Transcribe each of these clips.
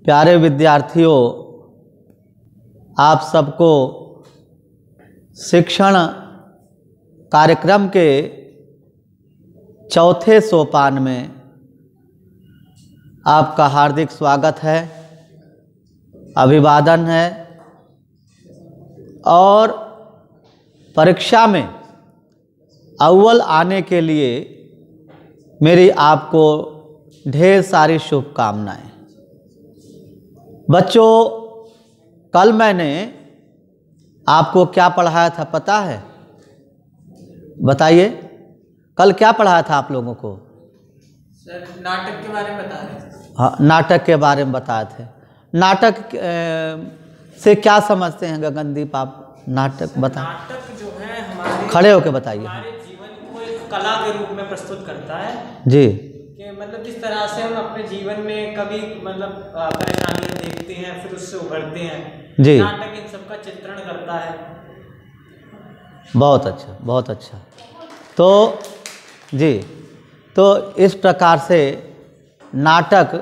प्यारे विद्यार्थियों, आप सबको शिक्षण कार्यक्रम के चौथे सोपान में आपका हार्दिक स्वागत है, अभिवादन है। और परीक्षा में अव्वल आने के लिए मेरी आपको ढेर सारी शुभकामनाएं। बच्चों, कल मैंने आपको क्या पढ़ाया था पता है? बताइए, कल क्या पढ़ाया था आप लोगों को? सर, नाटक के बारे में बता रहे थे। हाँ, नाटक के बारे में बताए थे। नाटक से क्या समझते हैं गगनदीप आप? नाटक बता। नाटक जो है हमारे खड़े होके बताइए। हमारे जीवन को एक कला के रूप में प्रस्तुत करता है जी। कि मतलब जिस तरह से हम अपने जीवन में कभी परेशानियां देखते हैं, फिर उससे उभरते हैं। जी। नाटक इन सबका चित्रण करता है। बहुत अच्छा, बहुत अच्छा। तो जी, तो इस प्रकार से नाटक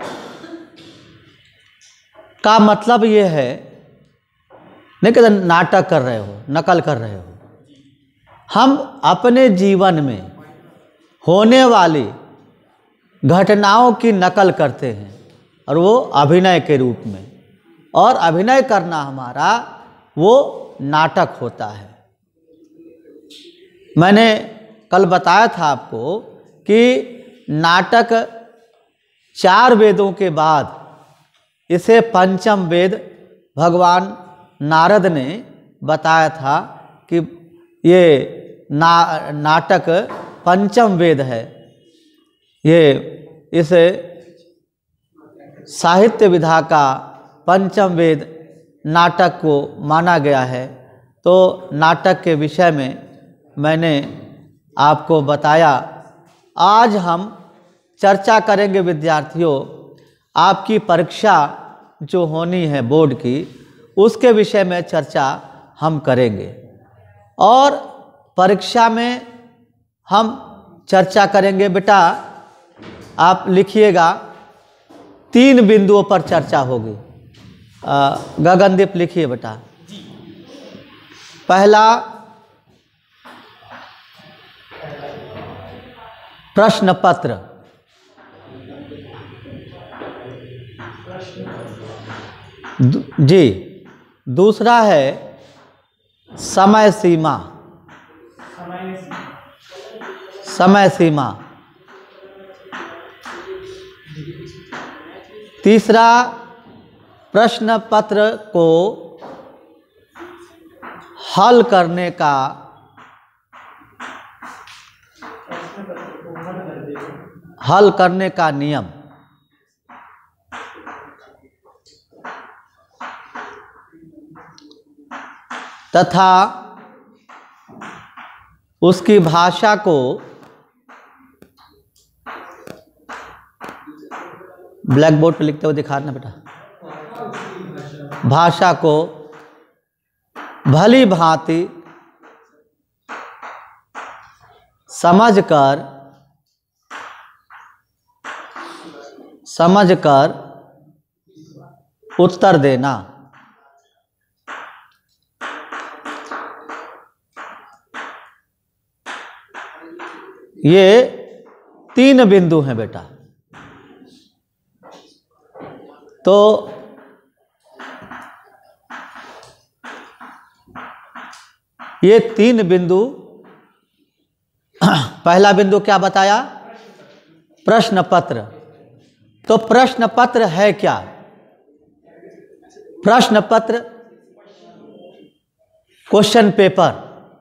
का मतलब ये है नहीं कि नाटक कर रहे हो, नकल कर रहे हो। हम अपने जीवन में होने वाली घटनाओं की नकल करते हैं और वो अभिनय के रूप में, और अभिनय करना हमारा वो नाटक होता है। मैंने कल बताया था आपको कि नाटक 4 वेदों के बाद इसे पंचम वेद भगवान नारद ने बताया था कि ये नाटक पंचम वेद है। ये इस साहित्य विधा का पंचम वेद नाटक को माना गया है। तो नाटक के विषय में मैंने आपको बताया। आज हम चर्चा करेंगे विद्यार्थियों, आपकी परीक्षा जो होनी है बोर्ड की, उसके विषय में चर्चा हम करेंगे। और परीक्षा में हम चर्चा करेंगे, बेटा आप लिखिएगा, 3 बिंदुओं पर चर्चा होगी। गगनदीप लिखिए बेटा। पहला, प्रश्न पत्र। जी। दूसरा है समय सीमा। समय सीमा। तीसरा, प्रश्न पत्र को हल करने का नियम। तथा उसकी भाषा को ब्लैक बोर्ड पर लिखते हुए दिखाना बेटा। भाषा को भली भांति समझकर उत्तर देना। ये 3 बिंदु हैं बेटा। तो ये 3 बिंदु। पहला बिंदु क्या बताया? प्रश्न पत्र। तो प्रश्न पत्र है क्या? प्रश्न पत्र क्वेश्चन पेपर।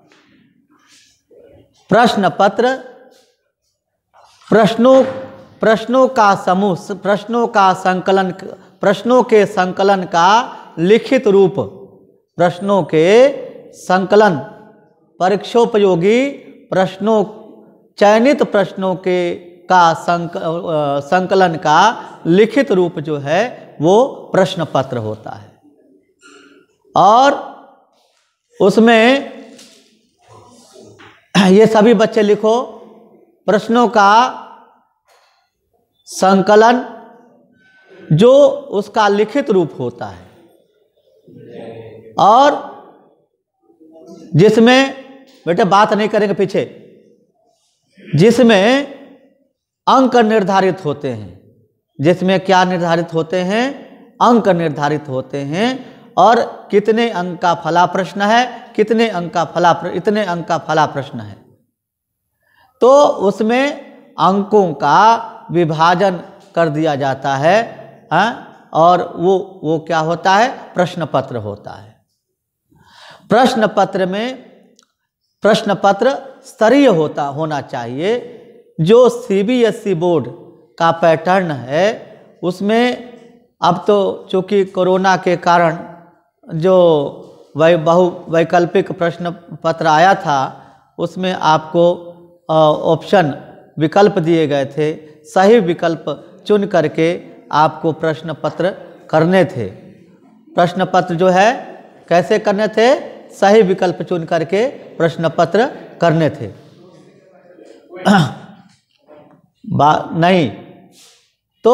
प्रश्न पत्र प्रश्नों का समूह, प्रश्नों के संकलन का लिखित रूप। प्रश्नों के संकलन, परीक्षोपयोगी प्रश्नों, चयनित प्रश्नों के का संकलन का लिखित रूप जो है वो प्रश्न पत्र होता है। और उसमें ये सभी बच्चे लिखो, प्रश्नों का संकलन जो उसका लिखित रूप होता है, और जिसमें, बेटे बात नहीं करेंगे पीछे, जिसमें अंक निर्धारित होते हैं, जिसमें क्या निर्धारित होते हैं, अंक निर्धारित होते हैं, और कितने अंक का फला प्रश्न है, कितने अंक का फला, इतने अंक का फला प्रश्न है। तो उसमें अंकों का विभाजन कर दिया जाता है, और वो क्या होता है, प्रश्न पत्र होता है। प्रश्न पत्र में, प्रश्न पत्र स्तरीय होना चाहिए। जो सीबीएसई बोर्ड का पैटर्न है उसमें अब तो चूँकि कोरोना के कारण जो वैकल्पिक प्रश्न पत्र आया था उसमें आपको ऑप्शन विकल्प दिए गए थे, सही विकल्प चुन करके आपको प्रश्न पत्र करने थे। प्रश्न पत्र जो है कैसे करने थे, सही विकल्प चुन करके प्रश्न पत्र करने थे। नहीं तो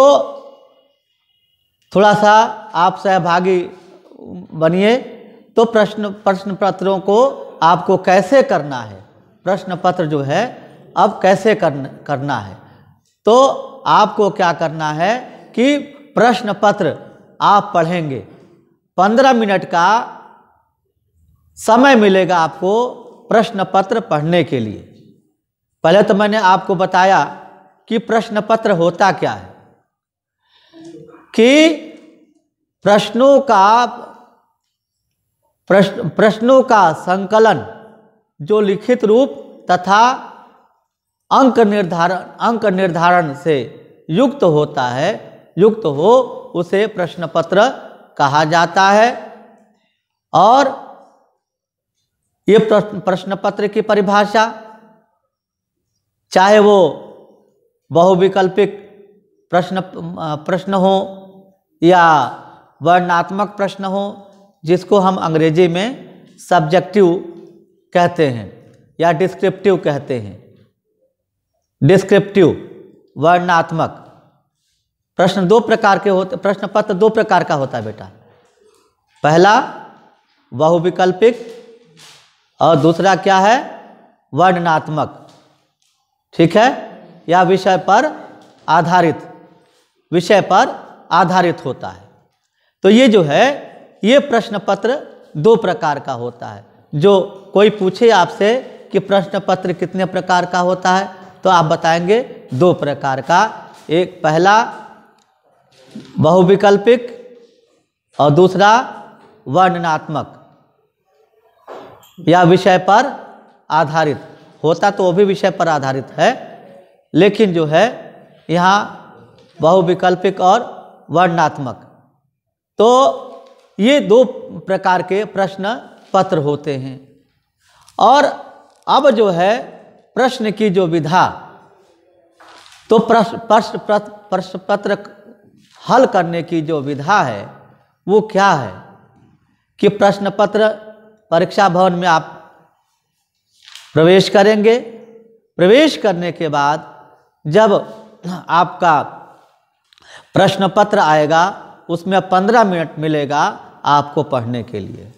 थोड़ा सा आप सहभागी बनिए। तो प्रश्न पत्रों को आपको कैसे करना है, प्रश्न पत्र जो है अब कैसे करना है, तो आपको क्या करना है कि प्रश्न पत्र आप पढ़ेंगे, 15 मिनट का समय मिलेगा आपको प्रश्न पत्र पढ़ने के लिए। पहले तो मैंने आपको बताया कि प्रश्न पत्र होता क्या है, कि प्रश्नों का संकलन जो लिखित रूप तथा अंक निर्धारण से युक्त होता है, युक्त हो, उसे प्रश्न पत्र कहा जाता है। और ये प्रश्न पत्र की परिभाषा, चाहे वो बहुविकल्पिक प्रश्न हो या वर्णनात्मक प्रश्न हो, जिसको हम अंग्रेजी में सब्जेक्टिव कहते हैं या डिस्क्रिप्टिव कहते हैं। डिस्क्रिप्टिव, वर्णनात्मक प्रश्न दो प्रकार के होते, प्रश्न पत्र दो प्रकार का होता है बेटा। पहला बहुविकल्पिक और दूसरा क्या है, वर्णनात्मक। ठीक है, या विषय पर आधारित होता है। तो ये जो है, ये प्रश्न पत्र दो प्रकार का होता है। जो कोई पूछे आपसे कि प्रश्न पत्र कितने प्रकार का होता है, तो आप बताएंगे दो प्रकार का। एक पहला बहुविकल्पिक और दूसरा वर्णनात्मक या विषय पर आधारित होता। तो वो भी विषय पर आधारित है, लेकिन जो है यहाँ बहुविकल्पिक और वर्णनात्मक। तो ये दो प्रकार के प्रश्न पत्र होते हैं। और अब जो है प्रश्न की जो विधा, तो प्रश्न पत्र हल करने की जो विधा है वो क्या है कि प्रश्न पत्र परीक्षा भवन में आप प्रवेश करेंगे। प्रवेश करने के बाद जब आपका प्रश्न पत्र आएगा, उसमें 15 मिनट मिलेगा आपको पढ़ने के लिए।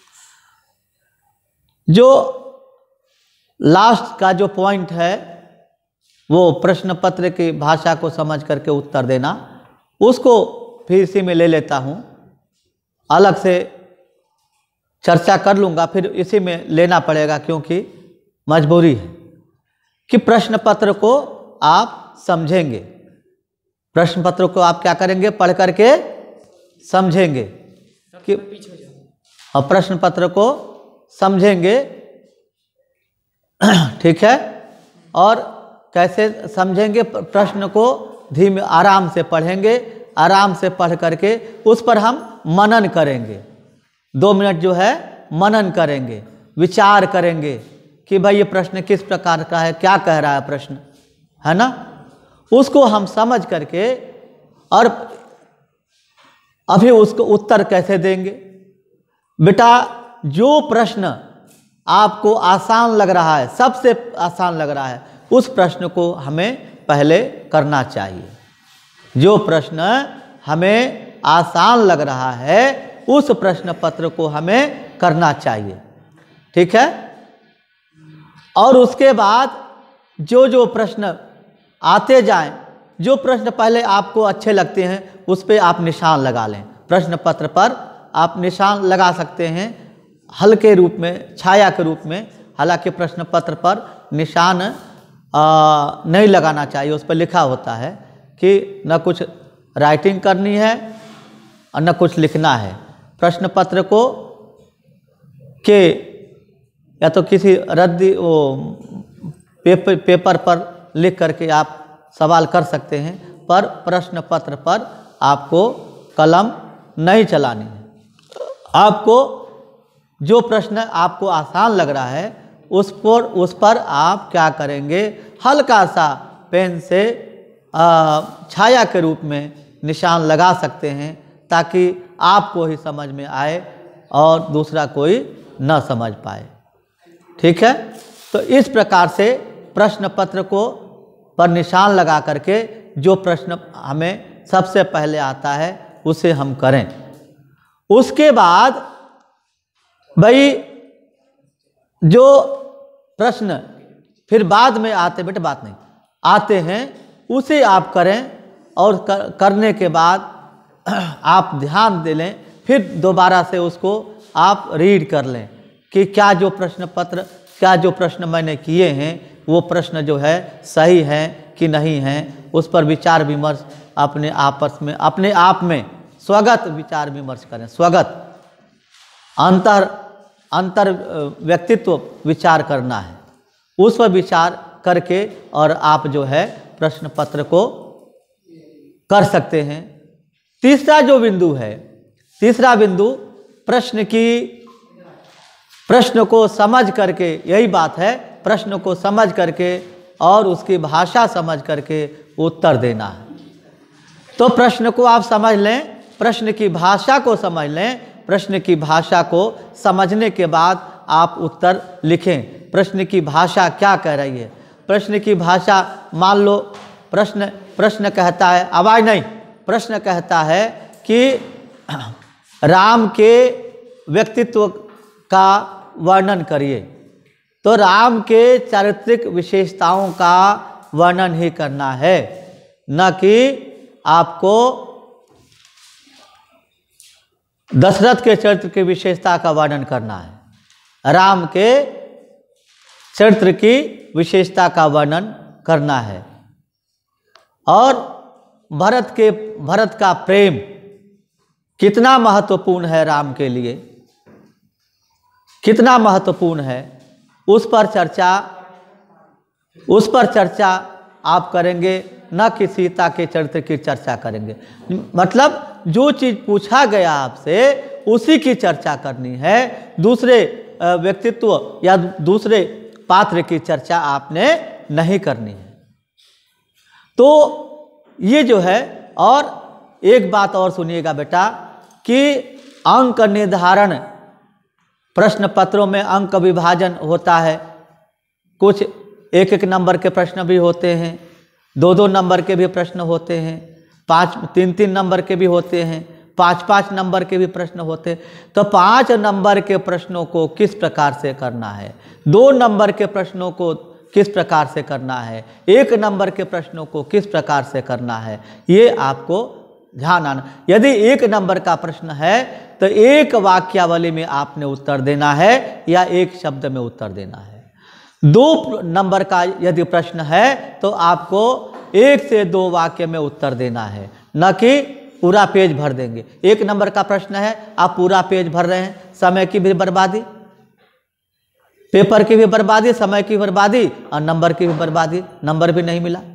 जो लास्ट का जो पॉइंट है वो प्रश्न पत्र की भाषा को समझ करके उत्तर देना, उसको फिर इसी में ले लेता हूँ। अलग से चर्चा कर लूँगा, फिर इसी में लेना पड़ेगा क्योंकि मजबूरी है कि प्रश्न पत्र को आप समझेंगे। प्रश्न पत्र को आप क्या करेंगे, पढ़ करके समझेंगे कि, और प्रश्न पत्र को समझेंगे। ठीक है, और कैसे समझेंगे, प्रश्न को धीमे आराम से पढ़ेंगे। आराम से पढ़ करके उस पर हम मनन करेंगे। 2 मिनट जो है मनन करेंगे, विचार करेंगे कि भाई ये प्रश्न किस प्रकार का है, क्या कह रहा है प्रश्न, है ना। उसको हम समझ करके और अभी उसको उत्तर कैसे देंगे। बेटा जो प्रश्न आपको आसान लग रहा है, सबसे आसान लग रहा है, उस प्रश्न को हमें पहले करना चाहिए। जो प्रश्न हमें आसान लग रहा है उस प्रश्न पत्र को हमें करना चाहिए। ठीक है। और उसके बाद जो जो प्रश्न आते जाएं, जो प्रश्न पहले आपको अच्छे लगते हैं उस पर आप निशान लगा लें। प्रश्न पत्र पर आप निशान लगा सकते हैं हल्के रूप में, छाया के रूप में। हालांकि प्रश्न पत्र पर निशान नहीं लगाना चाहिए, उस पर लिखा होता है कि न कुछ राइटिंग करनी है और न कुछ लिखना है। प्रश्न पत्र को के या तो किसी रद्दी वो पेपर पर लिख करके आप सवाल कर सकते हैं, पर प्रश्न पत्र पर आपको कलम नहीं चलानी है। आपको जो प्रश्न आपको आसान लग रहा है उस पर आप क्या करेंगे, हल्का सा पेन से छाया के रूप में निशान लगा सकते हैं, ताकि आपको ही समझ में आए और दूसरा कोई न समझ पाए। ठीक है। तो इस प्रकार से प्रश्न पत्र को पर निशान लगा करके जो प्रश्न हमें सबसे पहले आता है उसे हम करें। उसके बाद भाई जो प्रश्न फिर बाद में आते, बेटे बात नहीं, आते हैं उसे आप करें। और करने के बाद आप ध्यान दे लें, फिर दोबारा से उसको आप रीड कर लें कि क्या जो प्रश्न पत्र, क्या जो प्रश्न मैंने किए हैं वो प्रश्न जो है सही हैं कि नहीं हैं, उस पर विचार विमर्श अपने आपस में, अपने आप में स्वगत विचार विमर्श करें। स्वगत अंतर व्यक्तित्व विचार करना है, उस पर विचार करके और आप जो है प्रश्न पत्र को कर सकते हैं। तीसरा जो बिंदु है, तीसरा बिंदु प्रश्न को समझ करके, यही बात है, प्रश्न को समझ करके और उसकी भाषा समझ करके उत्तर देना है। तो प्रश्न को आप समझ लें, प्रश्न की भाषा को समझ लें, प्रश्न की भाषा को समझने के बाद आप उत्तर लिखें। प्रश्न की भाषा क्या कह रही है, प्रश्न की भाषा, मान लो प्रश्न कहता है, आवाज नहीं, प्रश्न कहता है कि राम के व्यक्तित्व का वर्णन करिए, तो राम के चारित्रिक विशेषताओं का वर्णन ही करना है, न कि आपको दशरथ के चरित्र की विशेषता का वर्णन करना है। राम के चरित्र की विशेषता का वर्णन करना है। और भरत का प्रेम कितना महत्वपूर्ण है राम के लिए, कितना महत्वपूर्ण है, उस पर चर्चा आप करेंगे, न कि सीता के चरित्र की चर्चा करेंगे। मतलब जो चीज़ पूछा गया आपसे उसी की चर्चा करनी है, दूसरे व्यक्तित्व या दूसरे पात्र की चर्चा आपने नहीं करनी है। तो ये जो है, और एक बात और सुनिएगा बेटा कि अंक निर्धारण, प्रश्न पत्रों में अंक विभाजन होता है। कुछ 1-1 नंबर के प्रश्न भी होते हैं, 2-2 नंबर के भी प्रश्न होते हैं, 3-3 नंबर के भी होते हैं, 5-5 नंबर के भी प्रश्न होते हैं। तो 5 नंबर के प्रश्नों को किस प्रकार से करना है, 2 नंबर के प्रश्नों को किस प्रकार से करना है, 1 नंबर के प्रश्नों को किस प्रकार से करना है, ये आपको ध्यान आना। यदि 1 नंबर का प्रश्न है तो 1 वाक्यावली में आपने उत्तर देना है या 1 शब्द में उत्तर देना है। 2 नंबर का यदि प्रश्न है तो आपको 1 से 2 वाक्य में उत्तर देना है, न कि पूरा पेज भर देंगे। 1 नंबर का प्रश्न है, आप पूरा पेज भर रहे हैं, समय की भी बर्बादी, पेपर की भी बर्बादी, समय की बर्बादी और नंबर की भी बर्बादी, नंबर भी नहीं मिला।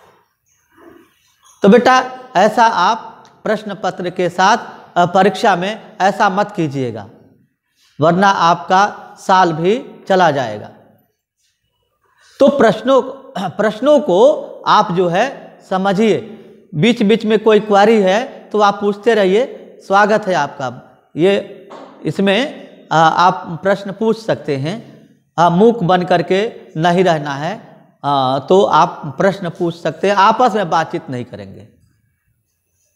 तो बेटा ऐसा आप प्रश्न पत्र के साथ परीक्षा में ऐसा मत कीजिएगा, वरना आपका साल भी चला जाएगा। तो प्रश्नों को आप जो है समझिए, बीच बीच में कोई क्वेरी है तो आप पूछते रहिए, स्वागत है आपका। ये इसमें आप प्रश्न पूछ सकते हैं, मूक बन करके नहीं रहना है। तो आप प्रश्न पूछ सकते हैं, आपस में बातचीत नहीं करेंगे।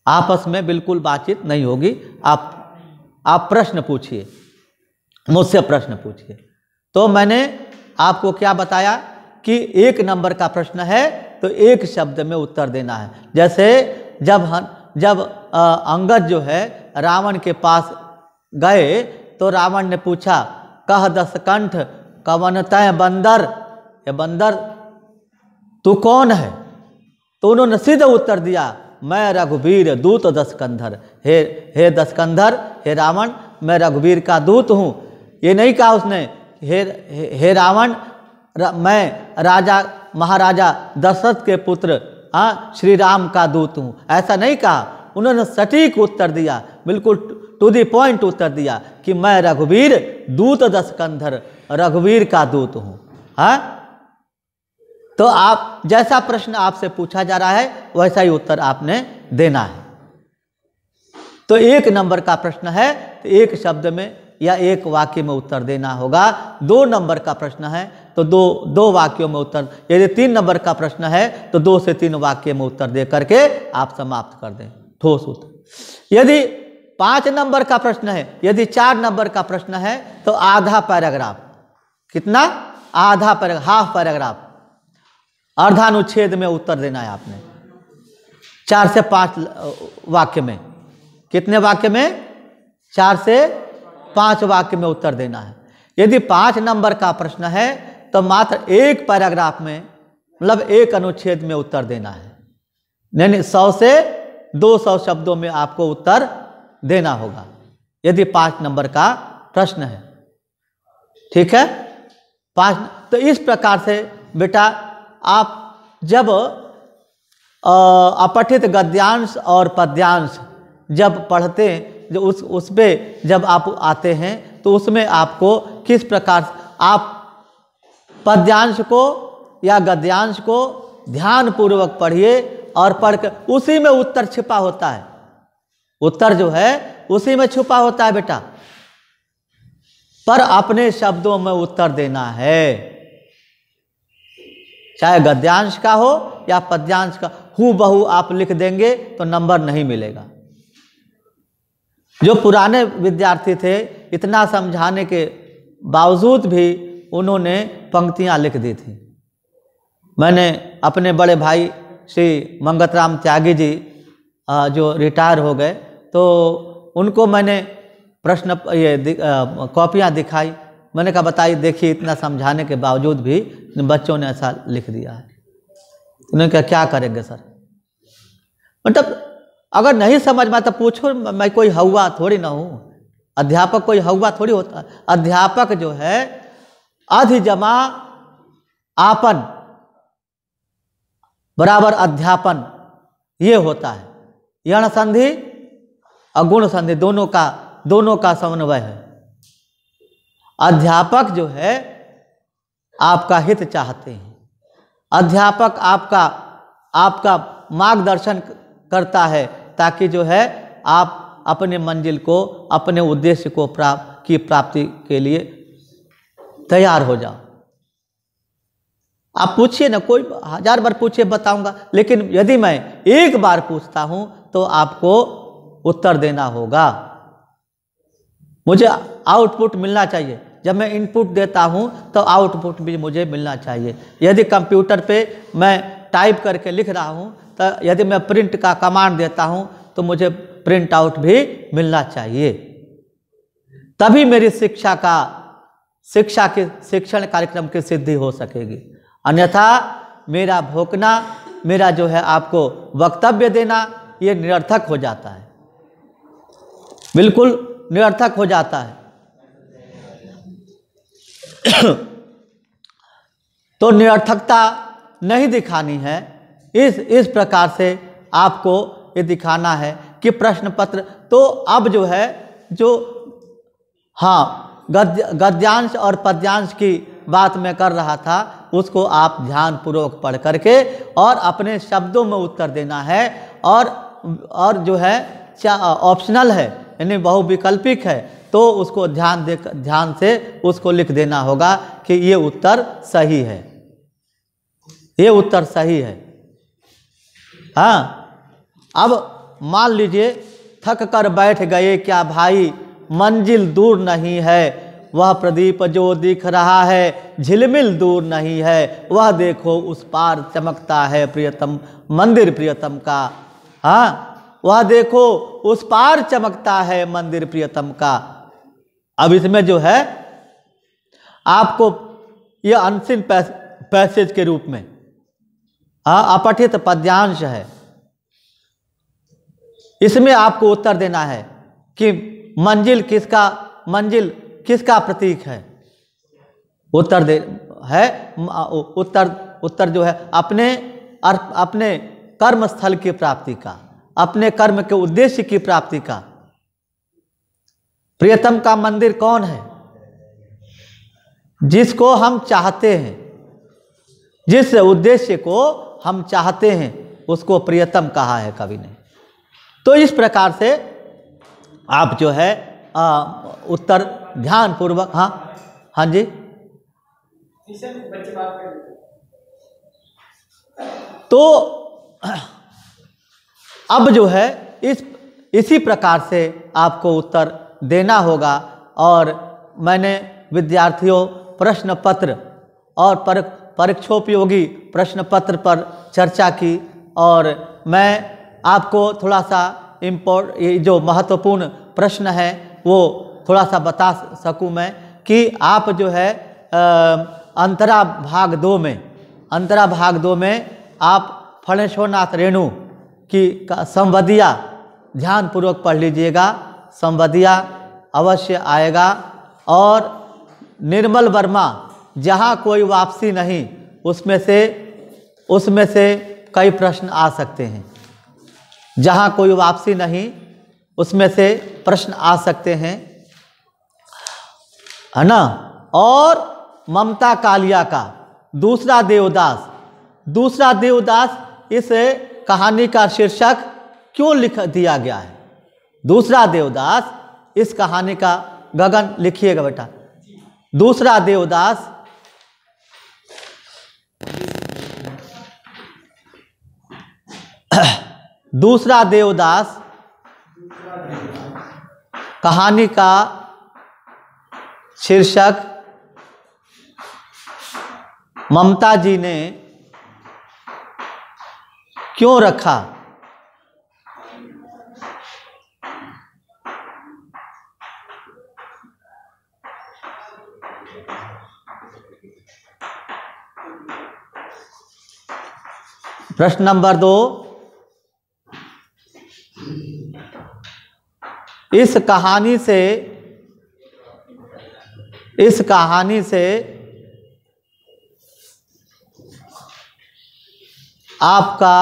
आपस में बिल्कुल बातचीत नहीं होगी। आप प्रश्न पूछिए, मुझसे प्रश्न पूछिए। तो मैंने आपको क्या बताया कि 1 नंबर का प्रश्न है तो 1 शब्द में उत्तर देना है। जैसे जब अंगद जो है रावण के पास गए तो रावण ने पूछा, कह दशकंठ कवन तय बंदर, ये बंदर तू कौन है? तो उन्होंने सीधे उत्तर दिया, मैं रघुवीर दूत दशकंधर। हे दशकंधर, हे रावण, मैं रघुवीर का दूत हूँ। ये नहीं कहा उसने हे रावण, मैं राजा महाराजा दशरथ के पुत्र श्री राम का दूत हूँ, ऐसा नहीं कहा। उन्होंने सटीक उत्तर दिया, बिल्कुल टू दी पॉइंट उत्तर दिया कि मैं रघुवीर दूत दशकंधर, रघुवीर का दूत हूँ। हाँ, तो आप जैसा प्रश्न आपसे पूछा जा रहा है वैसा ही उत्तर आपने देना है। तो 1 नंबर का प्रश्न है तो 1 शब्द में या 1 वाक्य में उत्तर देना होगा। 2 नंबर का प्रश्न है तो 2 वाक्यों में उत्तर। यदि 3 नंबर का प्रश्न है तो 2 से 3 वाक्य में उत्तर दे करके आप समाप्त कर दें, ठोस उत्तर। यदि 5 नंबर का प्रश्न है, यदि 4 नंबर का प्रश्न है तो आधा पैराग्राफ, कितना? आधा पैराग्राफ, हाफ पैराग्राफ, अर्धानुच्छेद में उत्तर देना है आपने। 4 से 5 वाक्य में, कितने वाक्य में? 4 से 5 वाक्य में उत्तर देना है। यदि 5 नंबर का प्रश्न है तो मात्र 1 पैराग्राफ में, मतलब 1 अनुच्छेद में उत्तर देना है। यानी 100 से 200 शब्दों में आपको उत्तर देना होगा यदि 5 नंबर का प्रश्न है। ठीक है, 5। तो इस प्रकार से बेटा आप जब अपठित गद्यांश और पद्यांश जब पढ़ते हैं, जो उस पे जब आप आते हैं तो उसमें आपको किस प्रकार आप पद्यांश को या गद्यांश को ध्यानपूर्वक पढ़िए और पढ़कर उसी में उत्तर छिपा होता है। उत्तर जो है उसी में छुपा होता है बेटा, पर अपने शब्दों में उत्तर देना है। चाहे गद्यांश का हो या पद्यांश का, हूबहू आप लिख देंगे तो नंबर नहीं मिलेगा। जो पुराने विद्यार्थी थे, इतना समझाने के बावजूद भी उन्होंने पंक्तियां लिख दी थी। मैंने अपने बड़े भाई श्री मंगतराम त्यागी जी जो रिटायर हो गए, तो उनको मैंने प्रश्न कॉपियां दिखाई। मैंने कहा बताइए, देखिए इतना समझाने के बावजूद भी बच्चों ने ऐसा लिख दिया है। उन्होंने कहा क्या करेंगे सर? मतलब अगर नहीं समझ में तो पूछो, मैं कोई हवा थोड़ी ना हूँ, अध्यापक कोई हवा थोड़ी होता है। अध्यापक जो है अधिजमा आपन बराबर अध्यापन, ये होता है। यण संधि और गुण संधि दोनों का समन्वय है। अध्यापक जो है आपका हित चाहते हैं, अध्यापक आपका मार्गदर्शन करता है ताकि जो है आप अपने मंजिल को, अपने उद्देश्य को प्राप्ति के लिए तैयार हो जाओ। आप पूछिए ना, कोई 1000 बार पूछिए, बताऊंगा। लेकिन यदि मैं एक बार पूछता हूं तो आपको उत्तर देना होगा। मुझे आउटपुट मिलना चाहिए। जब मैं इनपुट देता हूं तो आउटपुट भी मुझे मिलना चाहिए। यदि कंप्यूटर पे मैं टाइप करके लिख रहा हूं तो यदि मैं प्रिंट का कमांड देता हूं तो मुझे प्रिंट आउट भी मिलना चाहिए। तभी मेरी शिक्षण कार्यक्रम की सिद्धि हो सकेगी। अन्यथा मेरा भोंकना, मेरा जो है आपको वक्तव्य देना, ये निरर्थक हो जाता है, बिल्कुल निरर्थक हो जाता है। तो निरर्थकता नहीं दिखानी है। इस प्रकार से आपको ये दिखाना है कि प्रश्न पत्र तो अब जो है, जो हाँ गद्यांश और पद्यांश की बात मैं कर रहा था, उसको आप ध्यानपूर्वक पढ़ करके और अपने शब्दों में उत्तर देना है। और जो है ऑप्शनल है, यानी बहुविकल्पिक है, तो उसको ध्यान से उसको लिख देना होगा कि ये उत्तर सही है, ये उत्तर सही है। हाँ, अब मान लीजिए थक कर बैठ गए क्या भाई, मंजिल दूर नहीं है, वह प्रदीप जो दिख रहा है झिलमिल दूर नहीं है, वह देखो उस पार चमकता है प्रियतम मंदिर प्रियतम का। हाँ, वह देखो उस पार चमकता है मंदिर प्रियतम का। अब इसमें जो है आपको यह अनसीन पैसेज के रूप में अपठित पद्यांश है, इसमें आपको उत्तर देना है कि मंजिल किसका प्रतीक है। उत्तर जो है अपने कर्म स्थल की प्राप्ति का, अपने कर्म के उद्देश्य की प्राप्ति का। प्रियतम का मंदिर कौन है? जिसको हम चाहते हैं, जिस उद्देश्य को हम चाहते हैं उसको प्रियतम कहा है कवि ने। तो इस प्रकार से आप जो है उत्तर ध्यान पूर्वक, हाँ जी, तो अब जो है इसी प्रकार से आपको उत्तर देना होगा। और मैंने विद्यार्थियों प्रश्न पत्र और परीक्षोपयोगी प्रश्न पत्र पर चर्चा की, और मैं आपको थोड़ा सा ये जो महत्वपूर्ण प्रश्न है वो थोड़ा सा बता सकूं मैं कि आप जो है अंतरा भाग दो में आप फणेश्वरनाथ रेणु की संवदिया ध्यानपूर्वक पढ़ लीजिएगा, संवदिया अवश्य आएगा। और निर्मल वर्मा जहाँ कोई वापसी नहीं, उसमें से कई प्रश्न आ सकते हैं। जहाँ कोई वापसी नहीं उसमें से प्रश्न आ सकते हैं, है ना। और ममता कालिया का दूसरा देवदास इस कहानी का शीर्षक क्यों लिख दिया गया है? दूसरा देवदास इस कहानी का, गगन लिखिएगा बेटा, दूसरा देवदास कहानी का शीर्षक ममता जी ने क्यों रखा? प्रश्न नंबर 2, इस कहानी से आपका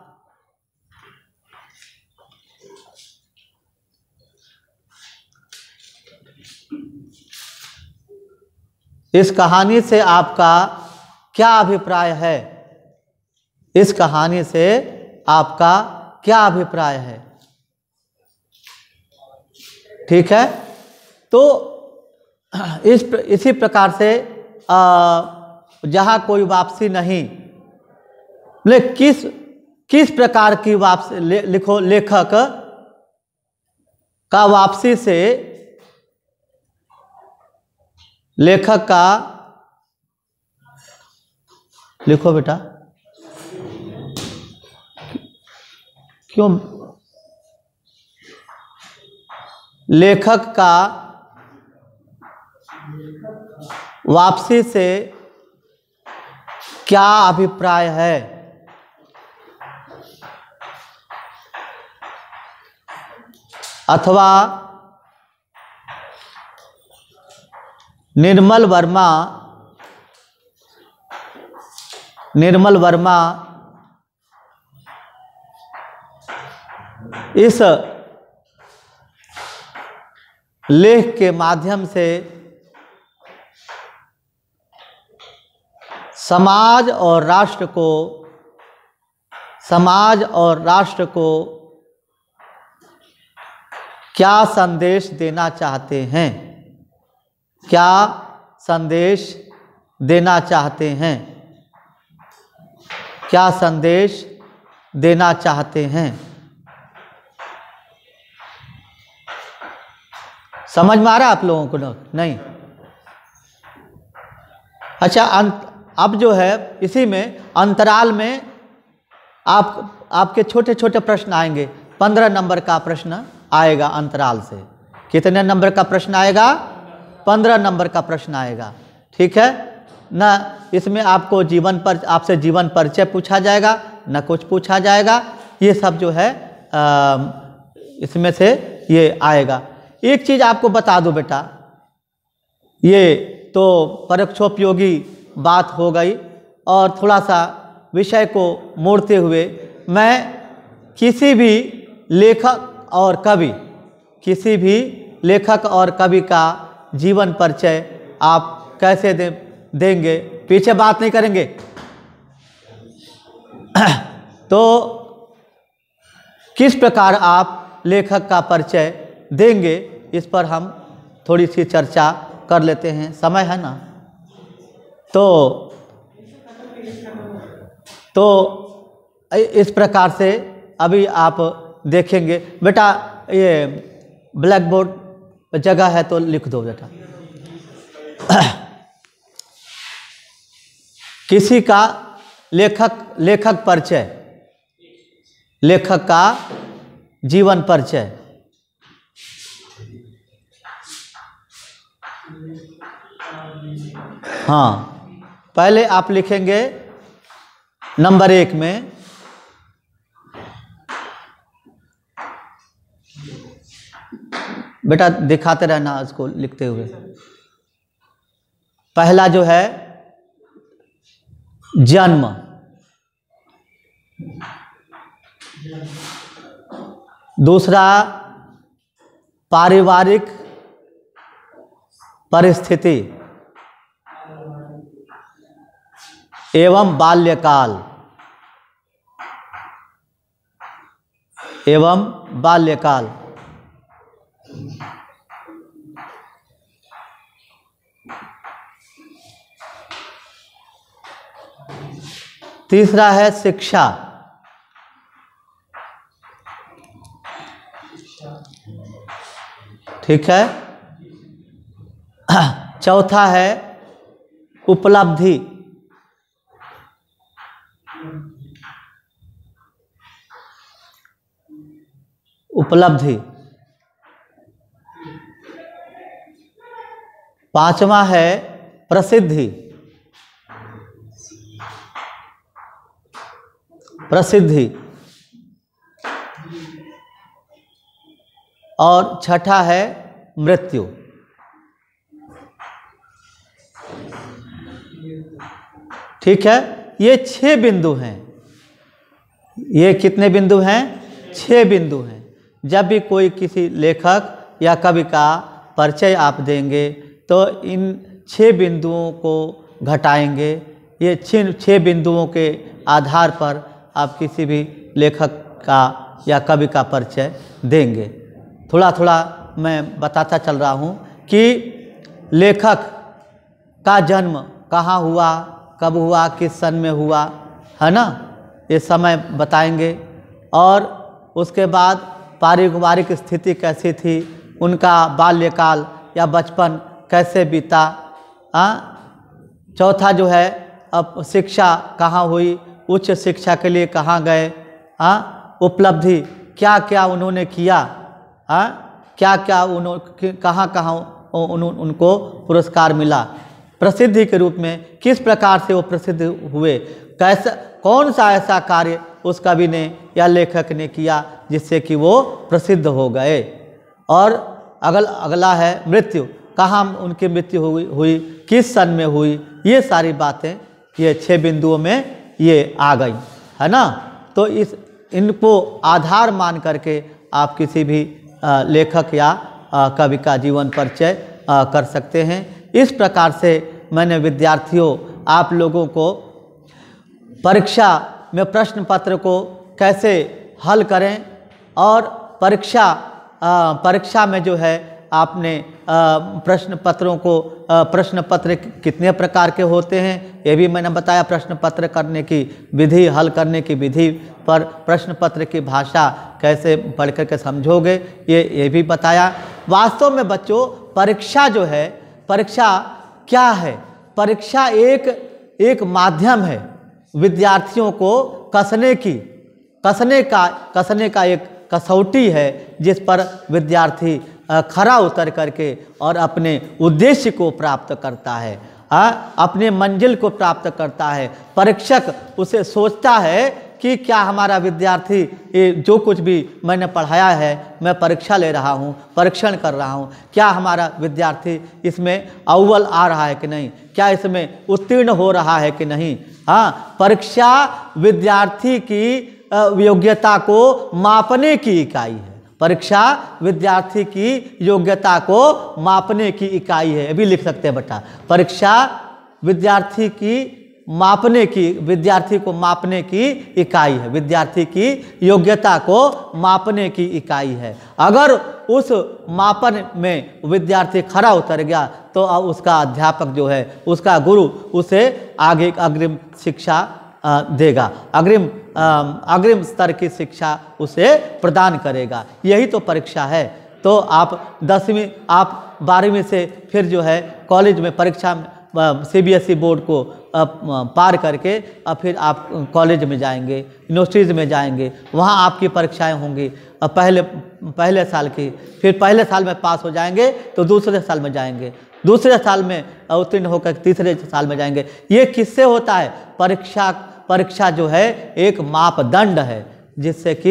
क्या अभिप्राय है? इस कहानी से आपका क्या अभिप्राय है? ठीक है, तो इसी प्रकार से जहाँ कोई वापसी नहीं, किस प्रकार की वापसी लिखो, लेखक का वापसी से, लेखक का लिखो बेटा, क्यों लेखक का वापसी से क्या अभिप्राय है? अथवा निर्मल वर्मा इस लेख के माध्यम से समाज और राष्ट्र को क्या संदेश देना चाहते हैं? क्या संदेश देना चाहते हैं? क्या संदेश देना चाहते हैं? समझ में आ रहा है आप लोगों को? नहीं? अच्छा, अब जो है इसी में अंतराल में आपके छोटे छोटे प्रश्न आएंगे। 15 नंबर का प्रश्न आएगा अंतराल से। कितने नंबर का प्रश्न आएगा? 15 नंबर का प्रश्न आएगा। ठीक है ना? इसमें आपको आपसे जीवन परिचय पूछा जाएगा, न कुछ पूछा जाएगा। ये सब जो है इसमें से ये आएगा। एक चीज़ आपको बता दूं बेटा, ये तो परोक्षोपयोगी बात हो गई, और थोड़ा सा विषय को मोड़ते हुए मैं किसी भी लेखक और कवि का जीवन परिचय आप कैसे देंगे? पीछे बात नहीं करेंगे। तो किस प्रकार आप लेखक का परिचय देंगे, इस पर हम थोड़ी सी चर्चा कर लेते हैं। समय है ना? तो इस प्रकार से अभी आप देखेंगे। बेटा ये ब्लैक बोर्ड जगह है तो लिख दो बेटा। किसी का लेखक परिचय, लेखक का जीवन परिचय। हाँ, पहले आप लिखेंगे नंबर 1 में बेटा, दिखाते रहना इसको लिखते हुए। पहला जो है जन्म, दूसरा पारिवारिक परिस्थिति एवं बाल्यकाल, तीसरा है शिक्षा, ठीक है। चौथा है उपलब्धि, पांचवा है प्रसिद्धि, और छठा है मृत्यु। ठीक है, ये 6 बिंदु हैं। ये कितने बिंदु हैं? 6 बिंदु हैं। जब भी कोई किसी लेखक या कवि का परिचय आप देंगे तो इन 6 बिंदुओं को घटाएंगे। ये 6 बिंदुओं के आधार पर आप किसी भी लेखक का या कवि का परिचय देंगे। थोड़ा थोड़ा मैं बताता चल रहा हूँ कि लेखक का जन्म कहाँ हुआ, कब हुआ, किस सन में हुआ, है ना? ये समय बताएंगे। और उसके बाद पारिवारिक स्थिति कैसी थी, उनका बाल्यकाल या बचपन कैसे बीता। चौथा जो है अब शिक्षा कहाँ हुई, उच्च शिक्षा के लिए कहाँ गए, उपलब्धि क्या क्या उन्होंने किया, क्या क्या कहाँ उनको पुरस्कार मिला। प्रसिद्धि के रूप में किस प्रकार से वो प्रसिद्ध हुए, कैसा कौन सा ऐसा कार्य उस कवि ने या लेखक ने किया जिससे कि वो प्रसिद्ध हो गए। और अगला है मृत्यु, कहाँ उनकी मृत्यु हुई, किस सन में हुई। ये सारी बातें ये 6 बिंदुओं में ये आ गई, है ना? तो इनको आधार मान करके आप किसी भी लेखक या कवि का जीवन परिचय कर सकते हैं। इस प्रकार से मैंने विद्यार्थियों आप लोगों को परीक्षा में प्रश्न पत्र को कैसे हल करें, और परीक्षा में जो है आपने प्रश्न पत्र कितने प्रकार के होते हैं ये भी मैंने बताया। प्रश्न पत्र करने की विधि, हल करने की विधि पर प्रश्न पत्र की भाषा कैसे पढ़ करके समझोगे ये भी बताया। वास्तव में बच्चों परीक्षा जो है, परीक्षा क्या है? परीक्षा एक माध्यम है विद्यार्थियों को कसने का एक कसौटी है, जिस पर विद्यार्थी खरा उतर करके और अपने उद्देश्य को प्राप्त करता है, अपने मंजिल को प्राप्त करता है। परीक्षक उसे सोचता है कि क्या हमारा विद्यार्थी ये जो कुछ भी मैंने पढ़ाया है, मैं परीक्षा ले रहा हूँ, परीक्षण कर रहा हूँ, क्या हमारा विद्यार्थी इसमें अव्वल आ रहा है कि नहीं, क्या इसमें उत्तीर्ण हो रहा है कि नहीं। हाँ, परीक्षा विद्यार्थी की योग्यता को मापने की इकाई है। परीक्षा विद्यार्थी की योग्यता को मापने की इकाई है। अभी लिख सकते हैं बेटा, परीक्षा विद्यार्थी को मापने की इकाई है, विद्यार्थी की योग्यता को मापने की इकाई है। अगर उस मापन में विद्यार्थी खरा उतर गया तो उसका अध्यापक जो है, उसका गुरु उसे आगे अग्रिम शिक्षा देगा, अग्रिम स्तर की शिक्षा उसे प्रदान करेगा। यही तो परीक्षा है। तो आप 10वीं, आप 12वीं से फिर जो है कॉलेज में परीक्षा CBSE बोर्ड को पार करके फिर आप कॉलेज में जाएंगे, यूनिवर्सिटीज़ में जाएंगे, वहाँ आपकी परीक्षाएं होंगी पहले साल की। फिर पहले साल में पास हो जाएंगे तो दूसरे साल में जाएंगे, दूसरे साल में उत्तीर्ण होकर तीसरे साल में जाएंगे। ये किससे होता है? परीक्षा जो है एक मापदंड है, जिससे कि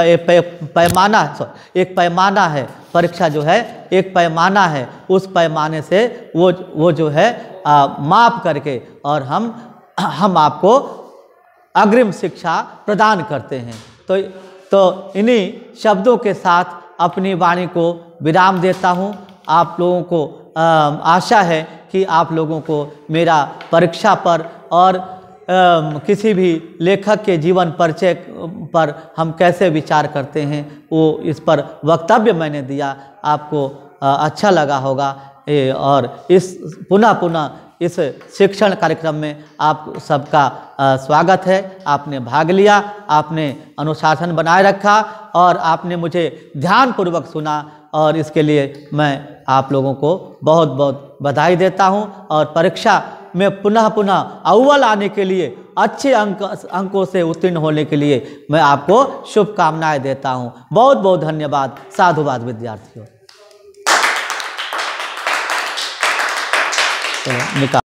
एक पैमाना है। परीक्षा जो है एक पैमाना है, उस पैमाने से वो जो है माप करके और हम आपको अग्रिम शिक्षा प्रदान करते हैं। तो इन्हीं शब्दों के साथ अपनी वाणी को विराम देता हूँ। आप लोगों को आशा है कि आप लोगों को मेरा परीक्षा पर और किसी भी लेखक के जीवन परिचय पर हम कैसे विचार करते हैं, वो इस पर वक्तव्य मैंने दिया, आपको अच्छा लगा होगा। और इस पुनः इस शिक्षण कार्यक्रम में आप सबका स्वागत है। आपने भाग लिया, आपने अनुशासन बनाए रखा और आपने मुझे ध्यानपूर्वक सुना, और इसके लिए मैं आप लोगों को बहुत बहुत बधाई देता हूं। और परीक्षा में पुनः अव्वल आने के लिए, अच्छे अंकों से उत्तीर्ण होने के लिए मैं आपको शुभकामनाएं देता हूं। बहुत बहुत धन्यवाद। साधुवाद विद्यार्थियों।